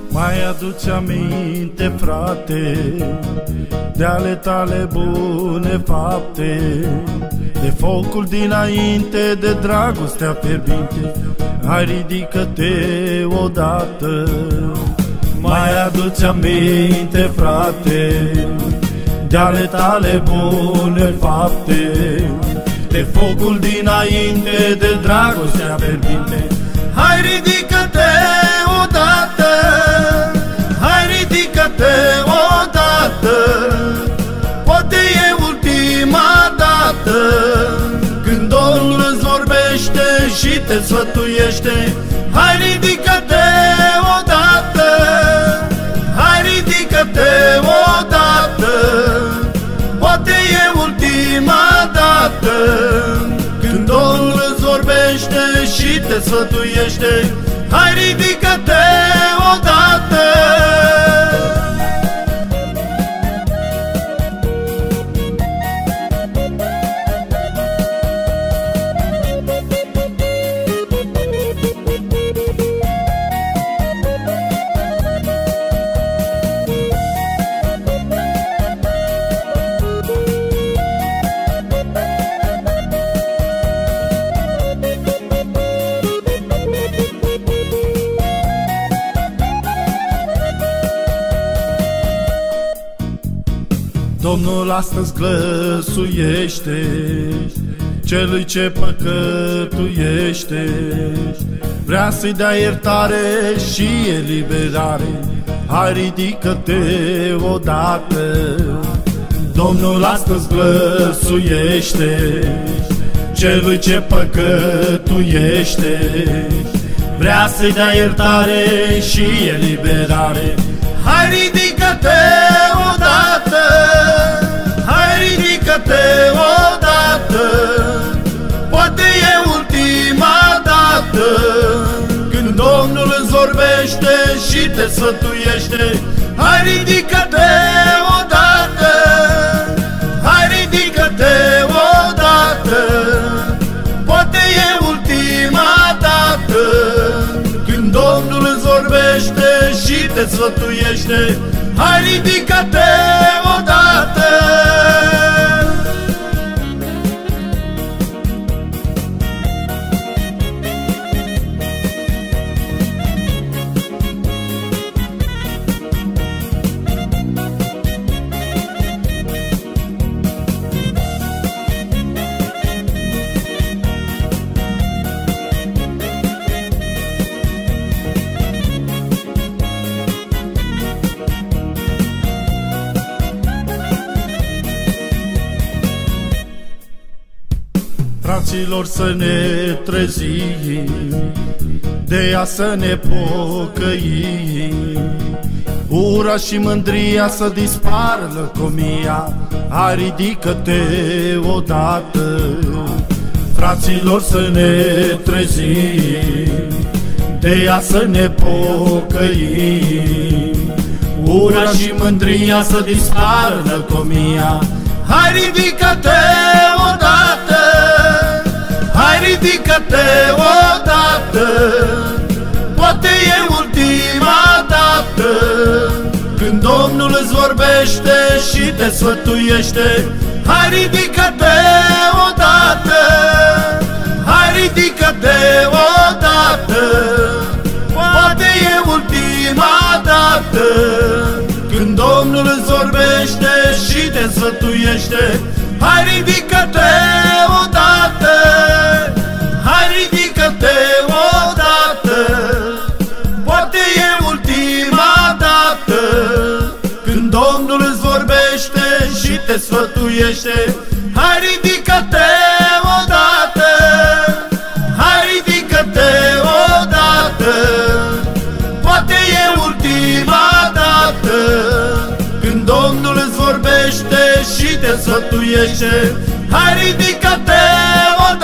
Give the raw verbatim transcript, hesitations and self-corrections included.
Mai aduți aminte, frate, de ale tale bune fapte, de focul dinainte, de dragostea fierbinte. Hai, ridică-te odată. Mai aduți aminte, frate, de ale tale bune fapte, de focul dinainte, de dragostea fierbinte. Hai, ridică-te odată. Hai, ridică-te odată. Poate e ultima dată când Domnul îți vorbește și te sfătuiește. Hai, ridică-te odată. Hai, ridică-te odată. Poate e ultima dată când Domnul îți vorbește și te sfătuiește. Hai, ridică-te odată. Domnul astăzi glăsuiește celui ce păcătuiește, vrea să-i dea iertare și eliberare. Hai, ridică-te odată. Domnul astăzi glăsuiește celui ce păcătuiește, vrea să-i dea iertare și eliberare. Hai, ridică-te odată. Hai, ridică-te odată. Poate e ultima dată când Domnul îți vorbește și te sfătuiește. Hai, ridică-te odată. Hai, ridică-te odată. Poate e ultima dată când Domnul îți vorbește și te sfătuiește. Hai, ridică-te odată. Fraților, să ne trezim, de ea să ne pocăim, ura și mândria să dispară, lăcomia. Hai, ridică-te odată. Fraților, să ne trezim, de ea să ne pocăim, ura și mândria să dispară, lăcomia. Hai, ridică-te odată. Hai, ridică-te odată. Poate e ultima dată când Domnul îți vorbește și te sfătuiește. Hai, ridică-te odată. Hai, ridică-te odată. Poate e ultima dată când Domnul îți vorbește și te sfătuiește. Hai, ridică-te odată. Hai, ridică-te odată. Poate e ultima dată când Domnul îți vorbește și te sfătuiește. Hai, ridică-te odată. Hai, ridică-te odată. Poate e ultima dată când Domnul îți vorbește și te sfătuiește. Hai, ridică-te odată.